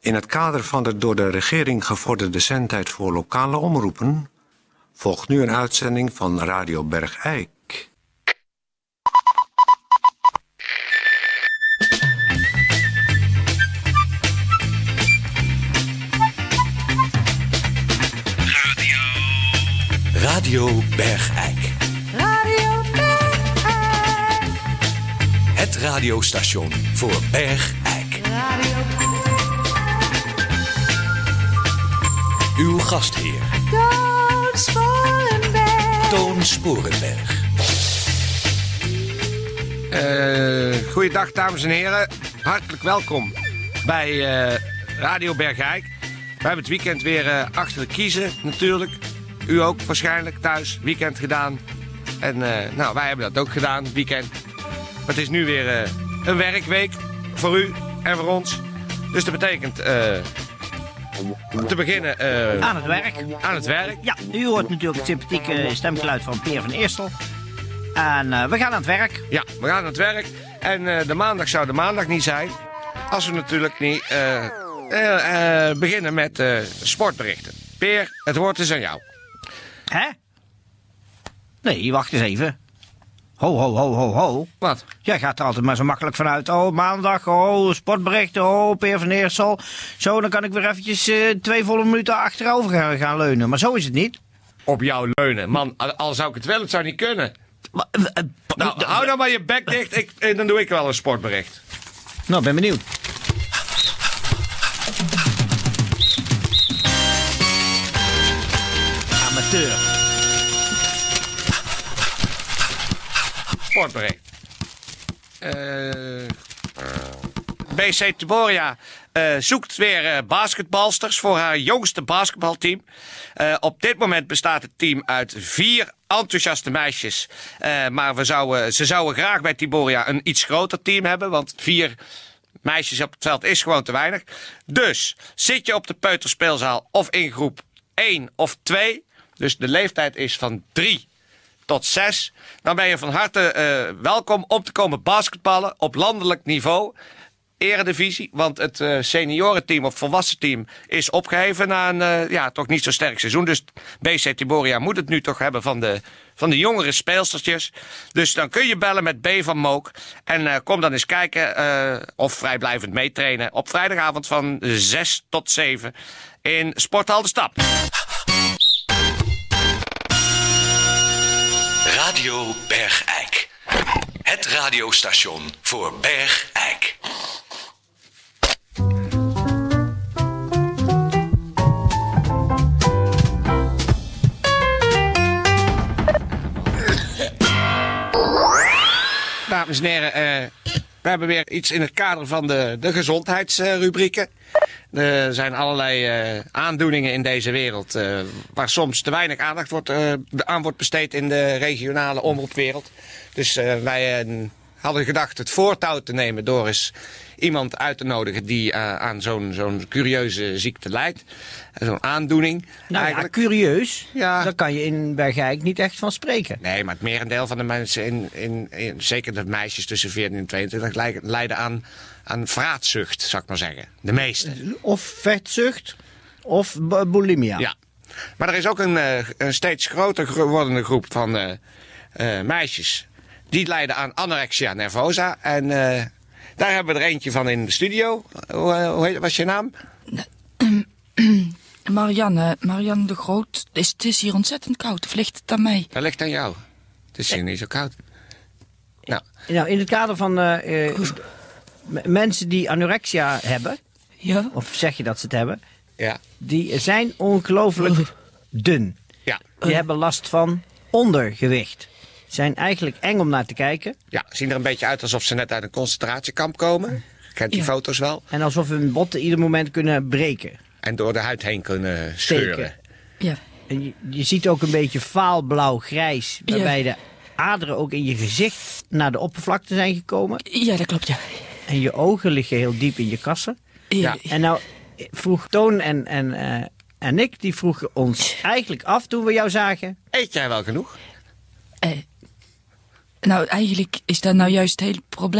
In het kader van de door de regering gevorderde zendtijd voor lokale omroepen volgt nu een uitzending van Radio Bergijk. Radio Bergijk. Radio Bergijk. Het radiostation voor Bergijk. Radio Uw gastheer. Toon Sporenberg. Toon Sporenberg. Goeiedag dames en heren. Hartelijk welkom bij Radio Bergijk. We hebben het weekend weer achter de kiezen natuurlijk. U ook waarschijnlijk thuis, weekend gedaan. En wij hebben dat ook gedaan, weekend. Maar het is nu weer een werkweek voor u en voor ons. Dus dat betekent te beginnen aan het werk. Aan het werk. Ja, u hoort natuurlijk het sympathieke stemgeluid van Peer van Eersel. En we gaan aan het werk. Ja, we gaan aan het werk. En de maandag zou de maandag niet zijn als we natuurlijk niet beginnen met sportberichten. Peer, het woord is aan jou. Hè? Nee, wacht eens even. Ho, ho, ho, ho, ho. Wat? Jij gaat er altijd maar zo makkelijk vanuit. Oh, maandag, oh, sportberichten, oh, Peer van Eersel. Zo, dan kan ik weer eventjes 2 volle minuten achterover gaan leunen. Maar zo is het niet. Op jou leunen. Man, al zou ik het wel, het zou niet kunnen. Nou, hou dan maar je bek dicht. Dan doe ik wel een sportbericht. Nou, ben benieuwd. Amateur. Sportbericht. BC Tiboria zoekt weer basketbalsters voor haar jongste basketbalteam. Op dit moment bestaat het team uit 4 enthousiaste meisjes. Maar ze zouden graag bij Tiboria een iets groter team hebben. Want 4 meisjes op het veld is gewoon te weinig. Dus zit je op de peuterspeelzaal of in groep 1 of 2... dus de leeftijd is van 3 tot 6... dan ben je van harte welkom om te komen basketballen op landelijk niveau. Eredivisie, want het seniorenteam of volwassen team is opgeheven na een toch niet zo sterk seizoen. Dus BC Tiboria moet het nu toch hebben van de jongere speelstertjes. Dus dan kun je bellen met B van Mook. En kom dan eens kijken of vrijblijvend meetrainen op vrijdagavond van 6 tot 7 in Sporthal de Stap. Radio Bergijk. Het radiostation voor Bergijk. Dames en heren, we hebben weer iets in het kader van de gezondheidsrubrieken. Er zijn allerlei aandoeningen in deze wereld waar soms te weinig aandacht aan wordt besteed in de regionale omroepwereld. Dus wij hadden gedacht het voortouw te nemen door eens iemand uit te nodigen die aan zo'n curieuze ziekte lijdt. Zo'n aandoening. Nou eigenlijk. ja, curieus. Ja. Daar kan je in Bergijk niet echt van spreken. Nee, maar het merendeel van de mensen, zeker de meisjes tussen 14 en 22, lijden aan vraatzucht, zou ik maar zeggen. De meeste. Of vetzucht, of bulimia. Ja. Maar er is ook een steeds groter wordende groep van meisjes die lijden aan anorexia nervosa. En daar hebben we er eentje van in de studio. Hoe heet, wat is je naam? Marianne de Groot. Het is hier ontzettend koud. Of ligt het aan mij? Dat ligt aan jou. Het is hier niet zo koud. Nou, in het kader van mensen die anorexia hebben, Ja. of zeg je dat ze het hebben, Ja. die zijn ongelooflijk dun. Ja. Die hebben last van ondergewicht. Zijn eigenlijk eng om naar te kijken. Ja, zien er een beetje uit alsof ze net uit een concentratiekamp komen. Kent die foto's wel. En alsof hun botten ieder moment kunnen breken. En door de huid heen kunnen scheuren. Steken. Ja. En je ziet ook een beetje vaalblauw-grijs. Waarbij de aderen ook in je gezicht naar de oppervlakte zijn gekomen. Ja, dat klopt, ja. En je ogen liggen heel diep in je kassen. Ja. En nou vroeg Toon en ik, die vroegen ons eigenlijk af toen we jou zagen. Eet jij wel genoeg? Nou, eigenlijk is dat nou juist het hele probleem. Als ik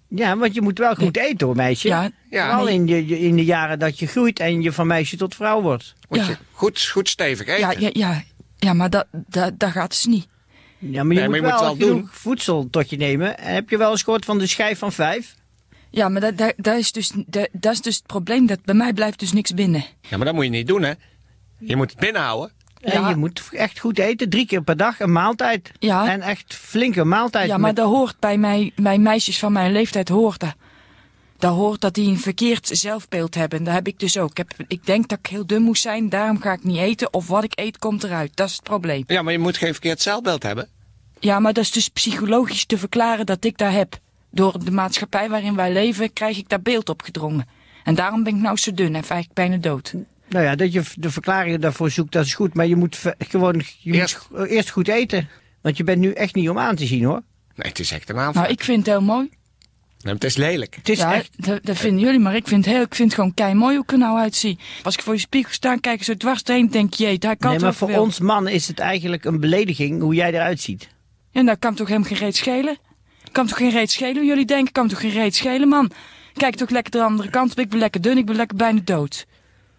Ja, want je moet wel goed eten, hoor, meisje. Ja, Vooral nee. in de jaren dat je groeit en je van meisje tot vrouw wordt. Moet Ja. je goed stevig eten. Ja, maar dat gaat dus niet. Ja, maar je Nee, moet maar je wel moet wel genoeg voedsel tot je nemen. En heb je wel eens gehoord van de schijf van 5? Ja, maar dat is dus het probleem. Dat bij mij blijft dus niks binnen. Ja, maar dat moet je niet doen, hè. Je moet het binnenhouden. En Ja. je moet echt goed eten. 3 keer per dag een maaltijd. Ja. En echt flinke maaltijd. Ja, maar met- dat hoort bij meisjes van mijn leeftijd hoort dat. Dat hoort dat die een verkeerd zelfbeeld hebben. Dat heb ik dus ook. Ik denk dat ik heel dun moest zijn, daarom ga ik niet eten. Of wat ik eet komt eruit. Dat is het probleem. Ja, maar je moet geen verkeerd zelfbeeld hebben. Ja, maar dat is dus psychologisch te verklaren dat ik dat heb. Door de maatschappij waarin wij leven krijg ik dat beeld opgedrongen. En daarom ben ik nou zo dun en eigenlijk bijna dood. Nou ja, dat je de verklaringen daarvoor zoekt, dat is goed. Maar je moet moet eerst goed eten. Want je bent nu echt niet om aan te zien, hoor. Nee, het is echt een aanval. Nou, ik vind het heel mooi. Nee, het is lelijk. Het is Ja, echt... dat vinden jullie, maar ik vind het gewoon kei mooi hoe ik er nou uitzie. Als ik voor je spiegel sta en kijk zo dwars heen, denk je, jee, daar kan Nee, het maar ook voor wel. ons mannen is het eigenlijk een belediging hoe jij eruit ziet. En dat kan toch helemaal geen reet schelen? Kan toch geen reet schelen hoe jullie denken? Kan toch geen reet schelen, man? Kijk toch lekker de andere kant op. Ik ben lekker dun, ik ben lekker bijna dood.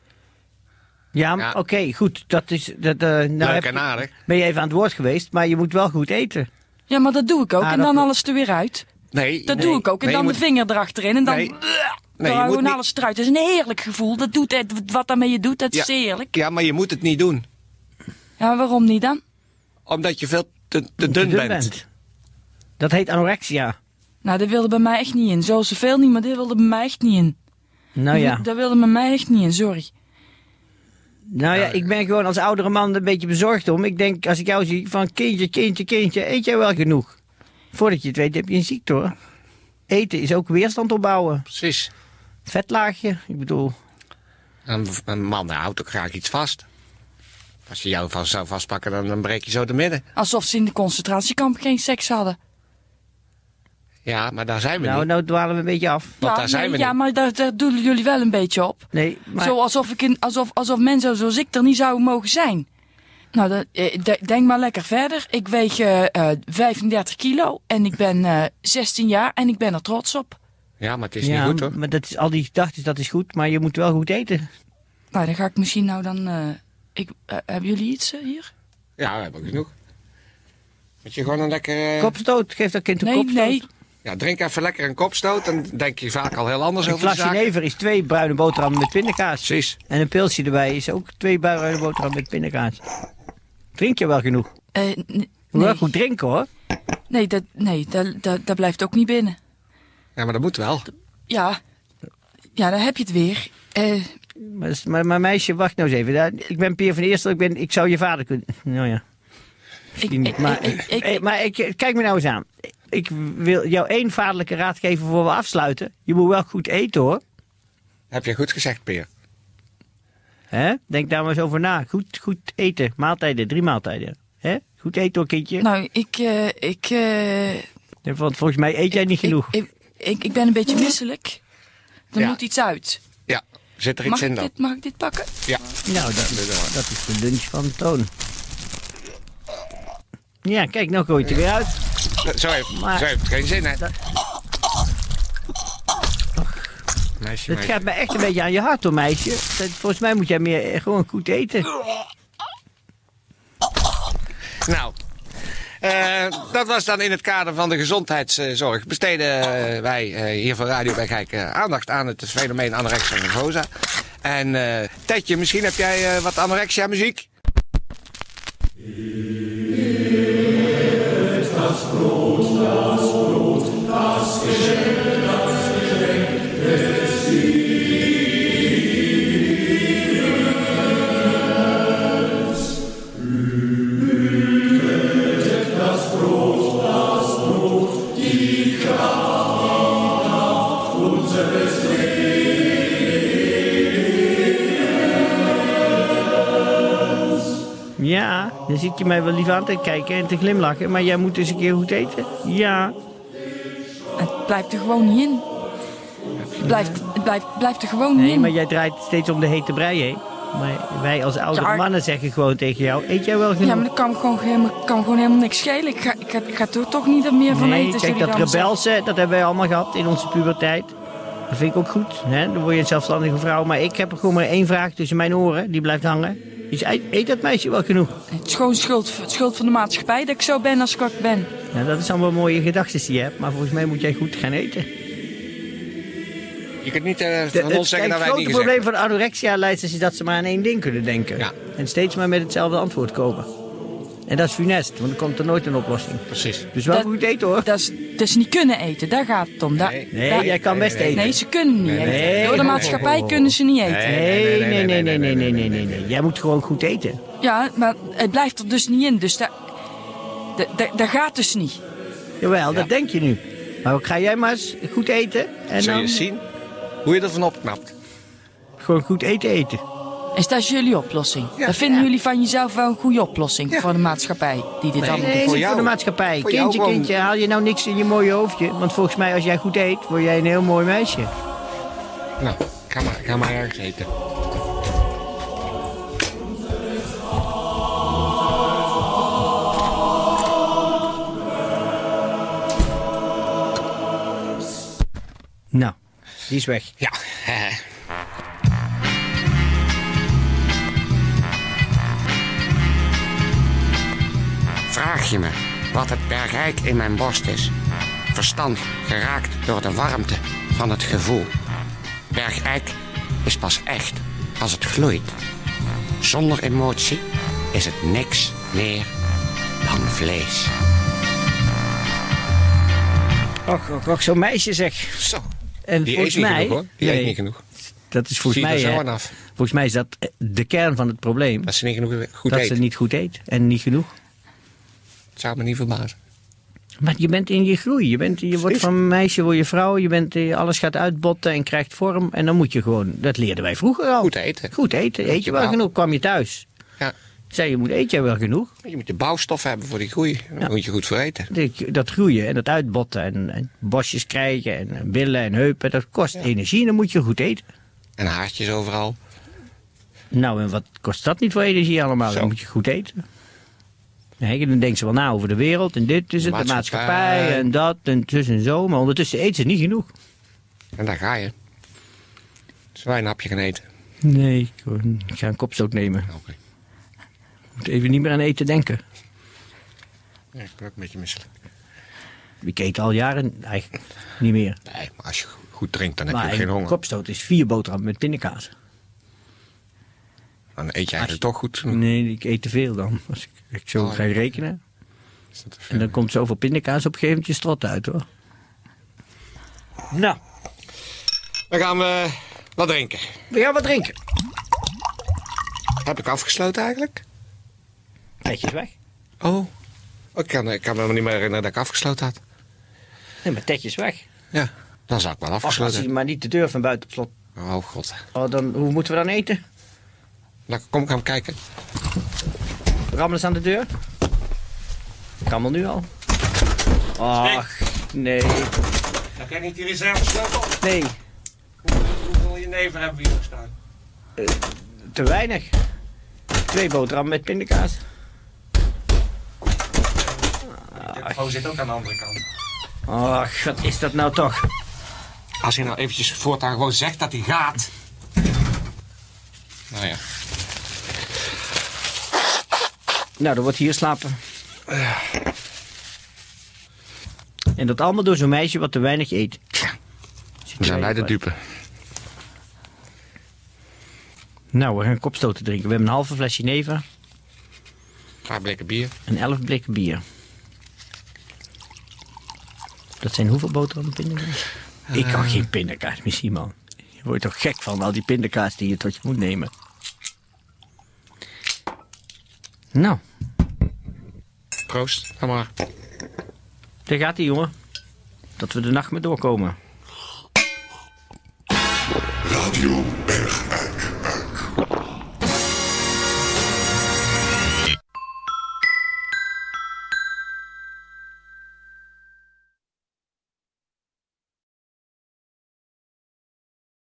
Ja, Ja. oké, goed. Dat is... nou Leuk en aardig. ben je even aan het woord geweest, maar je moet wel goed eten. Ja, maar dat doe ik ook. Ah, en dat- dan alles er weer uit. Nee. Dat nee. doe ik ook. En Nee, dan je de vinger erachterin. En dan... Nee. dan je moet gewoon niet- alles eruit. Dat is een heerlijk gevoel. Dat doet, wat daarmee je doet, dat is Ja. heerlijk. Ja, maar je moet het niet doen. Ja, maar waarom niet dan? Omdat je veel te dun bent. Dat heet anorexia. Nou, dat wilde bij mij echt niet in. Zo zoveel niet, maar dit wilde bij mij echt niet in. Nou ja. Dat wilde bij mij echt niet in, sorry. Nou ja, ik ben gewoon als oudere man een beetje bezorgd om. Ik denk, als ik jou zie, van kindje, eet jij wel genoeg? Voordat je het weet heb je een ziekte, hoor. Eten is ook weerstand opbouwen. Precies. Vetlaagje, ik bedoel... Een man houdt ook graag iets vast. Als je jou vast zou vastpakken, dan breek je zo te midden. Alsof ze in de concentratiekamp geen seks hadden. Ja, maar daar zijn we niet. Nou dwalen we een beetje af. Want daar zijn we ja, niet. maar daar doelen jullie wel een beetje op. Nee, maar... Zo alsof mensen zoals ik er niet zouden mogen zijn. Nou, denk maar lekker verder. Ik weeg 35 kilo en ik ben 16 jaar en ik ben er trots op. Ja, maar het is ja, niet goed, hoor. maar dat is, al die gedachten, dat is goed, maar je moet wel goed eten. Nou, dan ga ik misschien nou dan... hebben jullie iets hier? Ja, we hebben ook genoeg. Moet je gewoon een lekker... Kopstoot, geef dat kind een Nee, kopstoot. nee. Ja, drink even lekker een kopstoot. Dan denk je vaak al heel anders Een over de glas zaken. jenever is 2 bruine boterhammen met pindakaas. Precies. En een pilsje erbij is ook 2 bruine boterhammen met pindakaas. Drink je wel genoeg? Je Je moet wel goed drinken, hoor. dat blijft ook niet binnen. Ja, maar dat moet wel. Ja, dan heb je het weer. Maar meisje, wacht nou eens even. Ik ben Peer van Eerstel, ik zou je vader kunnen... Nou ja. Maar kijk me nou eens aan. Ik wil jou 1 vaderlijke raad geven voor we afsluiten. Je moet wel goed eten, hoor. Heb je goed gezegd, Peer. Hè? Denk daar maar eens over na. Goed eten. Maaltijden, 3 maaltijden. Hè? Goed eten, hoor, kindje. Nou, Want volgens mij eet jij niet genoeg. Ik ben een beetje misselijk. Er Ja. moet iets uit. Ja, zit er iets in dan? Mag ik dit pakken? Ja. Nou, dat is de lunch van Toon. Ja, kijk, nou gooit hij weer uit. Zo heeft Maar- het geen zin, hè? Meisje, Dat gaat me echt een beetje aan je hart, hoor, meisje. Volgens mij moet jij meer gewoon goed eten. Nou, dat was dan in het kader van de gezondheidszorg. Besteden wij hier van Radio Bergijk aandacht aan het fenomeen anorexia nervosa. En Tetje, misschien heb jij wat anorexia muziek? Ja, dan zit je mij wel lief aan te kijken en te glimlachen. Maar jij moet eens een keer goed eten. Ja. Het blijft er gewoon niet in. Het blijft er gewoon niet Nee, in. maar jij draait steeds om de hete brei heen. Maar wij als oudere mannen zeggen gewoon tegen jou, eet jij wel genoeg? Ja, maar dat kan gewoon helemaal niks schelen. Ik ga er toch niet meer van eten. als Kijk, jullie dat dan zeggen. rebelse, dat hebben wij allemaal gehad in onze puberteit. Dat vind ik ook goed. Hè? Dan word je een zelfstandige vrouw. Maar ik heb er gewoon maar één vraag tussen mijn oren. Die blijft hangen. Dus eet dat meisje wel genoeg? Het is gewoon schuld van de maatschappij dat ik zo ben als ik ook ben. Ja, dat is allemaal mooie gedachten die je hebt. Maar volgens mij moet jij goed gaan eten. Je kunt niet van ons zeggen dat wij het niet Het grote gezegd probleem van anorexia-leiders is dat ze maar aan één ding kunnen denken. Ja. En steeds maar met hetzelfde antwoord komen. En dat is funest, want dan komt er nooit een oplossing. Precies. Dus wel goed eten hoor. Dat is niet kunnen eten, daar gaat het om. Nee, jij kan best eten. Nee, ze kunnen niet eten. nee, Door de nee, maatschappij kunnen ze niet eten. Nee. Jij moet gewoon goed eten. Ja, maar het blijft er dus niet in. Dus dat gaat dus niet. Jawel, dat denk je nu. Maar ga jij maar eens goed eten. En Zul je dan zien hoe je ervan opknapt. gewoon goed eten. Is dat jullie oplossing? Dat vinden jullie van jezelf wel een goede oplossing voor de maatschappij die dit allemaal Nee, doet? niet jou. voor de maatschappij. Voor jou gewoon. Kindje, haal je nou niks in je mooie hoofdje. Want volgens mij als jij goed eet, word jij een heel mooi meisje. Nou, ga maar ergens eten. Nou, die is weg. Ja. Vraag je me wat het bergrijk in mijn borst is? Verstand geraakt door de warmte van het gevoel. Bergijk is pas echt als het gloeit. Zonder emotie is het niks meer dan vlees. Och, zo'n meisje zeg. Zo. En Die volgens eet niet mij, genoeg, hoor. Die eet niet genoeg. dat is volgens Zie je mij, er zo aan af. volgens mij is dat de kern van het probleem. Dat ze niet genoeg goed Dat eet. ze niet goed eet en niet genoeg. Het zou me niet verbazen. Maar je bent in je groei. Je wordt van meisje, word je vrouw. Alles gaat uitbotten en krijgt vorm. En dan moet je gewoon, dat leerden wij vroeger al. Goed eten. Goed eten. Eet je wel genoeg? Kwam je thuis? Ja. Zei je, eet je wel genoeg? Je moet de bouwstof hebben voor die groei. Daar moet je goed voor eten. Dat groeien en dat uitbotten en bosjes krijgen en billen en heupen. Dat kost energie en dan moet je goed eten. En haartjes overal. Nou, en wat kost dat niet voor energie allemaal? Zo. Dan moet je goed eten. Nee, dan denken ze wel na over de wereld en dit is het, de maatschappij en dat en zus en zo. Maar ondertussen eten ze niet genoeg. En daar ga je. Zullen wij een hapje gaan eten? Nee, ik ga een kopstoot nemen. Oké. Ik moet even niet meer aan eten denken. Ja, ik ben ook een beetje misselijk. Ik eet al jaren eigenlijk niet meer. Nee, maar als je goed drinkt, dan heb je Maar ook geen een honger. kopstoot is 4 boterhammen met pindakaas. Dan eet je eigenlijk toch goed. Nee, ik eet te veel dan. Als ik zo ga rekenen. Is dat te veel? En dan komt zoveel pindakaas op een gegeven moment je strot uit hoor. Nou, Dan gaan we wat drinken. we gaan wat drinken. Heb ik afgesloten eigenlijk? Netjes weg. Oh. Ik kan me helemaal niet meer herinneren dat ik afgesloten had. Nee, maar tetjes weg. Ja, dan zou ik wel Als afgesloten je maar niet de deur van buiten op slot. hebben. Oh god. Hoe moeten we dan eten? Nou, kom ik gaan kijken. Rammelen ze aan de deur? Rammel nu al. Ach, nee. Heb jij niet die reservesleutel? Nee, Hoeveel jenever hebben we hier staan? te weinig. 2 boterhammen met pindakaas. De vrouw zit ook aan de andere kant. Ach, wat is dat nou toch? Als je nou eventjes voortaan gewoon zegt dat hij gaat. Nou ja. Nou, dan wordt hier slapen. En dat allemaal door zo'n meisje wat te weinig eet. We zijn bij de dupe. Nou, we gaan kopstoten drinken. We hebben een halve fles jenever Een paar blikken bier. en 11 blikken bier. Dat zijn hoeveel boterhammen pindakaas? Ik kan geen pindakaas meer zien, man. Je wordt toch gek van al die pindakaas die je tot je moet nemen. Nou, Proost. Ga maar. daar gaat hij, jongen. Dat we de nacht mee doorkomen. Radio